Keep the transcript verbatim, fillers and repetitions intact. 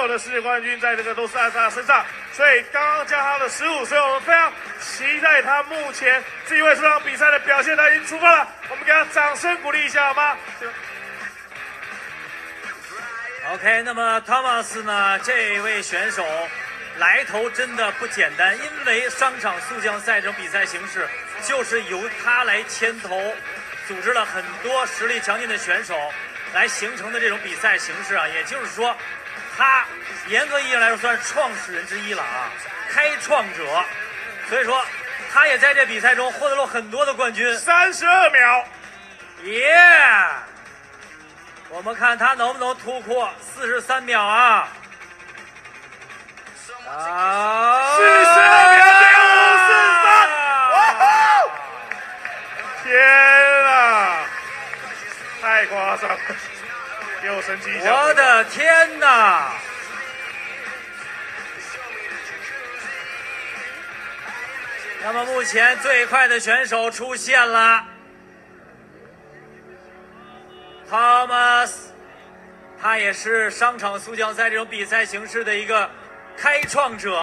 有的世界冠军在这个都是在他身上，所以刚刚叫他的失误，所以我们非常期待他目前自己为这场比赛的表现，他已经出发了，我们给他掌声鼓励一下好吗 ？OK， 那么 Thomas 呢，这位选手来头真的不简单，因为商场速降赛这种比赛形式就是由他来牵头，组织了很多实力强劲的选手来形成的这种比赛形式啊，也就是说，他严格意义上来说算是创始人之一了啊，开创者，所以说他也在这比赛中获得了很多的冠军。 三十二秒， 耶！ Yeah! 我们看他能不能突破四十三秒啊！啊！ 四十二秒六四三，哇吼！天啊，太夸张了！给我神奇一下！ 我的天哪！那么目前最快的选手出现了。 Thomas， 他也是商场速降赛这种比赛形式的一个开创者。